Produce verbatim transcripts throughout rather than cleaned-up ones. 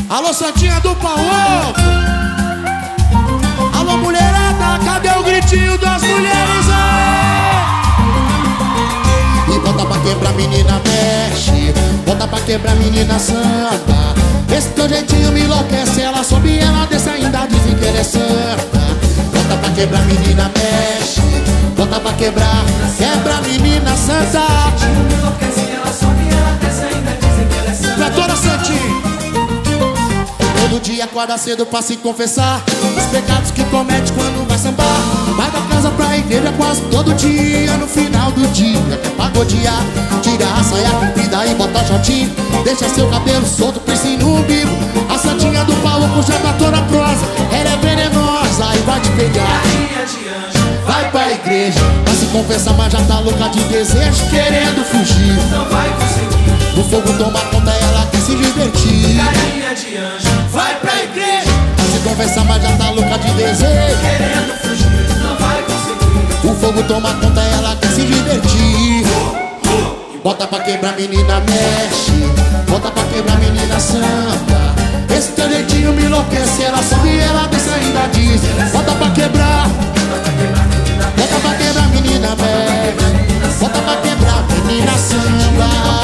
Alô, Santinha do Pau Louco. Alô, mulherada, cadê o gritinho das mulheres? E bota pra quebrar, menina, mexe. Bota pra quebrar, menina, santa. Esse teu jeitinho me enlouquece. Ela sobe e ela desce, ainda dizem que ela é santa. Bota pra quebrar, menina, mexe. Bota pra quebrar, quebra, menina, santa. Esse jeitinho me enlouquece. Ela sobe e ela desce, ainda dizem que ela é santa. Pra toda Santinha. Todo dia acorda cedo pra se confessar os pecados que comete quando vai sambar. Vai da casa pra igreja quase todo dia. No final do dia quer pagodear. Tira a saia comprida e bota shortinho. Deixa seu cabelo solto, piercing no umbigo. A Santinha do Pau Louco já tá toda prosa. Ela é venenosa e vai te pegar. Vai pra igreja pra se confessar, mas já tá louca de desejo, querendo fugir. Não vai conseguir. O fogo toma conta, ela quer se divertir. Carinha de anjo. Vai pra igreja pra se confessar, mas já tá louca de desejo, querendo fugir. Não vai conseguir. O fogo toma conta, ela quer se divertir. uh, uh. Bota pra quebrar, menina, mexe. Bota pra quebrar, menina, santa. Esse teu jeitinho me enlouquece. Ela sobe e ela desce, ainda diz. Bota pra quebrar. Bota pra quebrar, menina, mexe. Bota pra quebrar, menina, santa.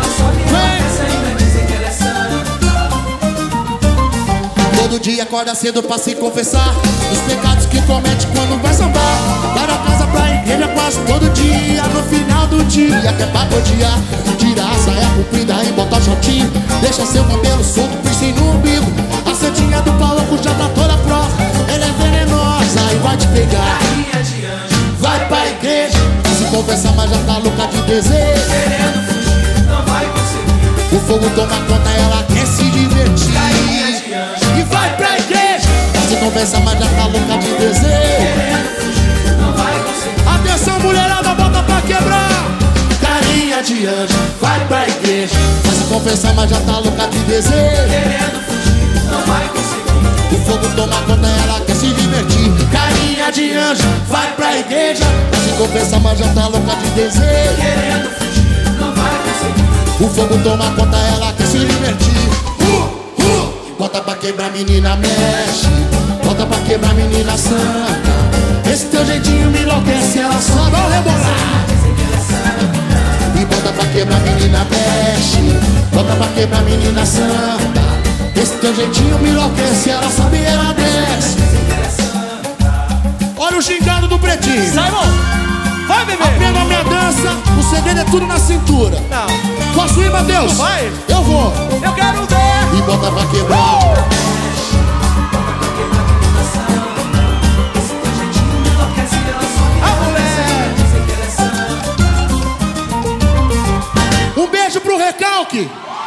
Todo dia acorda cedo pra se confessar os pecados que comete quando vai sambar. Vai da casa pra igreja quase todo dia. No final do dia quer pagodear. Tira a saia comprida e bota shortinho. Deixa seu cabelo solto, piercing no umbigo. A Santinha do Pau Louco já tá toda prova. Ela é venenosa e vai te pegar. Vai pra igreja pra se confessar, mas já tá louca de desejo, querendo fugir, não vai conseguir. O fogo toma conta, ela quer se divertir. E vai pra igreja pra se confessar, mas já tá louca de desejo, querendo fugir, não vai conseguir. Atenção, mulherada, bota pra quebrar. Carinha de anjo. Vai pra igreja pra se confessar, mas já tá louca de desejo, querendo fugir, não vai conseguir. O fogo toma conta, ela quer se divertir. Carinha de anjo. Vai pra igreja pra se confessar, mas já tá louca de desejo, querendo fugir, não vai conseguir. O fogo toma conta, ela quer se divertir. uh, uh. Bota pra quebrar, menina, mexe. Bota pra quebrar, menina, santa. Esse teu jeitinho me enlouquece. Ela só vai rebolar. E bota pra quebrar, menina, mexe. Bota pra quebrar, menina, santa. Esse teu jeitinho me enlouquece. Ela sabe, ela desce. Olha o gingado do Pretinho. Simon, vai, bebê. Aprenda a minha dança. O segredo é tudo na cintura. Não. Posso ir, Matheus? Vai. Eu vou. Eu quero ver. E bota pra quebrar. A mulher. Um beijo pro Recalque.